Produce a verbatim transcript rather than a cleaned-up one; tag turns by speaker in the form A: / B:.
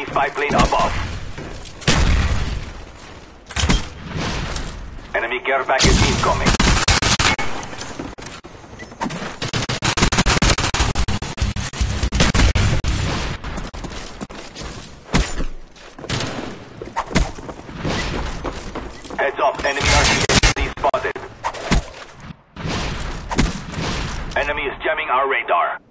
A: Enemy spy plane above. Enemy care package incoming. Heads up, enemy R C H D spotted. Enemy is jamming our radar.